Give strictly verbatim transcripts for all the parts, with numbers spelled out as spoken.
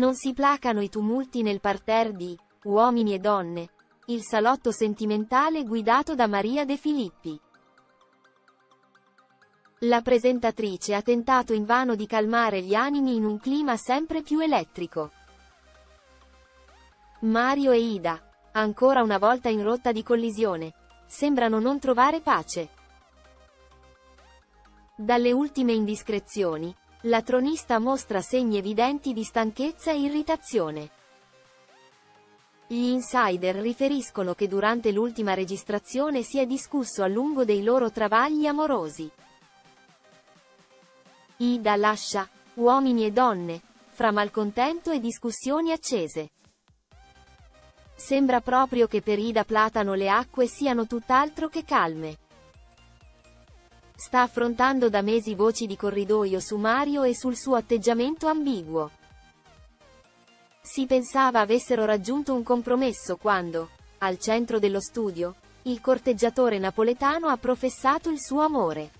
Non si placano i tumulti nel parterre di Uomini e donne, il salotto sentimentale guidato da Maria De Filippi. La presentatrice ha tentato invano di calmare gli animi in un clima sempre più elettrico. Mario e Ida, ancora una volta in rotta di collisione, sembrano non trovare pace. Dalle ultime indiscrezioni, la tronista mostra segni evidenti di stanchezza e irritazione. Gli insider riferiscono che durante l'ultima registrazione si è discusso a lungo dei loro travagli amorosi. Ida lascia Uomini e donne, fra malcontento e discussioni accese. Sembra proprio che per Ida Platano le acque siano tutt'altro che calme. Sta affrontando da mesi voci di corridoio su Mario e sul suo atteggiamento ambiguo. Si pensava avessero raggiunto un compromesso quando, al centro dello studio, il corteggiatore napoletano ha professato il suo amore.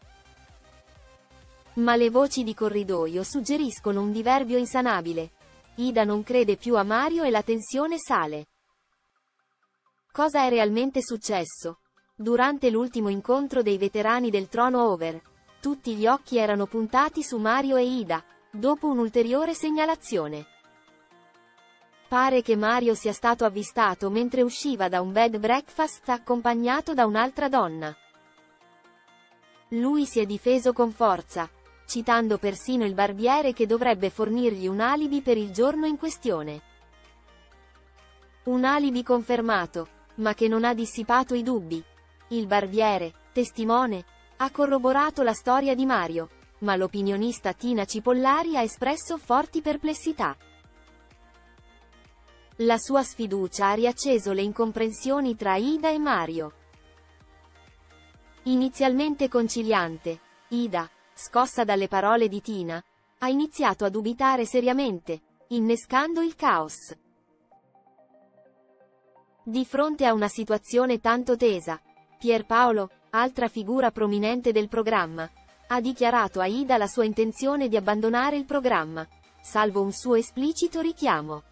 Ma le voci di corridoio suggeriscono un diverbio insanabile. Ida non crede più a Mario e la tensione sale. Cosa è realmente successo? Durante l'ultimo incontro dei veterani del Trono Over, tutti gli occhi erano puntati su Mario e Ida, dopo un'ulteriore segnalazione. Pare che Mario sia stato avvistato mentre usciva da un bed breakfast accompagnato da un'altra donna. Lui si è difeso con forza, citando persino il barbiere che dovrebbe fornirgli un alibi per il giorno in questione. Un alibi confermato, ma che non ha dissipato i dubbi. Il barbiere, testimone, ha corroborato la storia di Mario, ma l'opinionista Tina Cipollari ha espresso forti perplessità. La sua sfiducia ha riacceso le incomprensioni tra Ida e Mario. Inizialmente conciliante, Ida, scossa dalle parole di Tina, ha iniziato a dubitare seriamente, innescando il caos. Di fronte a una situazione tanto tesa, Pierpaolo, altra figura prominente del programma, ha dichiarato a Ida la sua intenzione di abbandonare il programma, salvo un suo esplicito richiamo.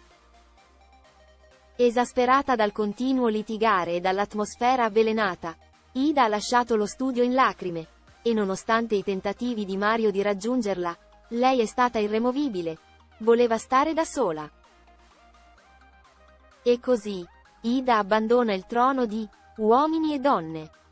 Esasperata dal continuo litigare e dall'atmosfera avvelenata, Ida ha lasciato lo studio in lacrime, e nonostante i tentativi di Mario di raggiungerla, lei è stata irremovibile, voleva stare da sola. E così, Ida abbandona il trono di Uomini e donne.